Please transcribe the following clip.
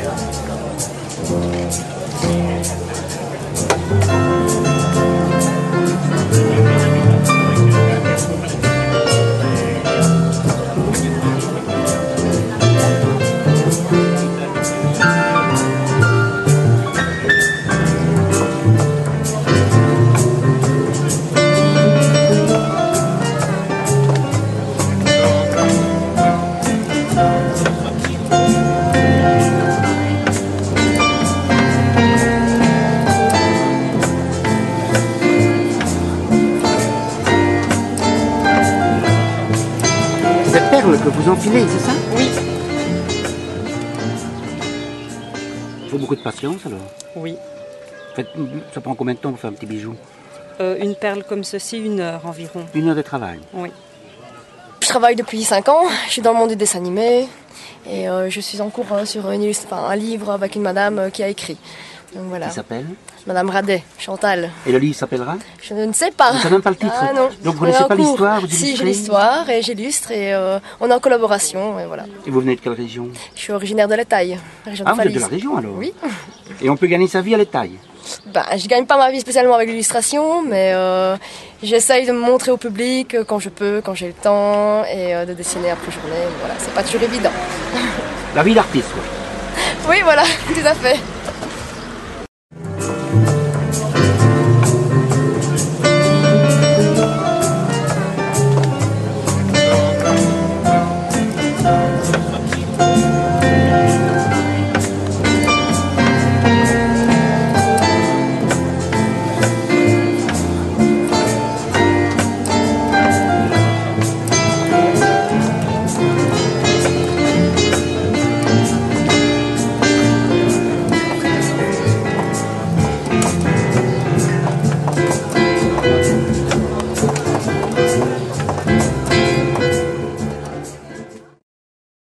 Que vous enfilez, c'est ça? Oui. Il faut beaucoup de patience alors? Oui. Ça prend combien de temps pour faire un petit bijou? Une perle comme ceci, 1 heure environ. 1 heure de travail? Oui. Je travaille depuis 5 ans, je suis dans le monde du dessin animé et je suis en cours sur un livre avec une madame qui a écrit. Donc, voilà. Qui s'appelle? Madame Radet, Chantal. Et le livre s'appellera? Je ne sais pas. Vous ne savez même pas le titre? Ah non. Donc vous ne connaissez pas l'histoire? Si, j'ai l'histoire et j'illustre et on est en collaboration et voilà. Et vous venez de quelle région? Je suis originaire de l'Étaille, région de vous êtes Falise. de la région alors? Oui. Et on peut gagner sa vie à l'Étaille? Je gagne pas ma vie spécialement avec l'illustration, mais j'essaye de me montrer au public quand je peux, quand j'ai le temps et de dessiner après journée. Voilà, c'est pas toujours évident. La vie d'artiste, quoi. Oui, voilà, tout à fait.